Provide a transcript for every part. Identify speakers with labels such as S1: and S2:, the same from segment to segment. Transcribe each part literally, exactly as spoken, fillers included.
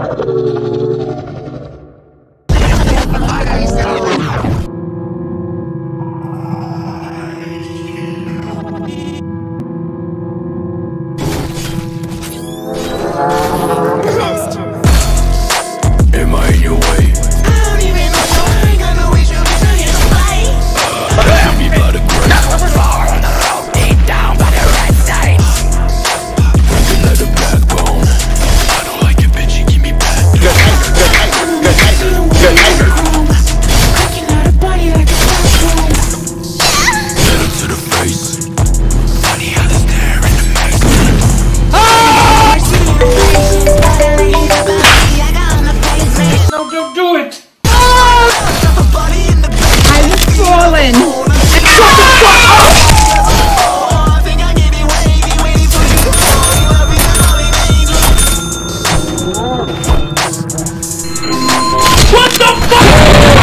S1: Am I in your way?
S2: I don't even know you ain't got no issue, bitch, I ain't no fight.
S1: Leave me by the grave.
S3: Far on the road, deep down by the red side.
S1: Broken like a backbone. I don't like it, bitch, you give me back.
S4: Good night, good night, good night, good night.
S2: Cracking out a body like a bathroom.
S1: Let him to the face. Funny how they stare in the face.
S5: No, don't do it!
S6: I'm fallen.
S5: What the fuck?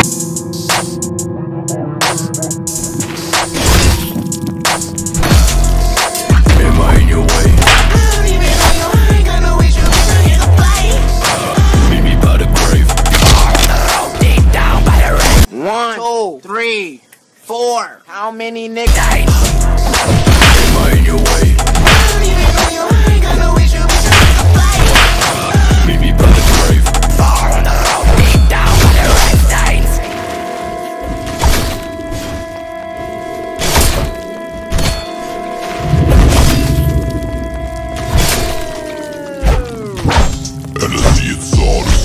S1: Am I in your way?
S2: I don't even know you ain't got no issue, bitch, I ain't no fight.
S1: Meet me by the grave.
S3: Far on the road, deep down by the red
S4: One, two, three, four. How many niggas?
S3: side.
S1: Am I in your way?
S2: I don't even know you ain't got no issue, bitch, I ain't no fight.
S1: Meet me by the grave.
S3: Far on the road, deep down by the red side.
S1: Enemy inside.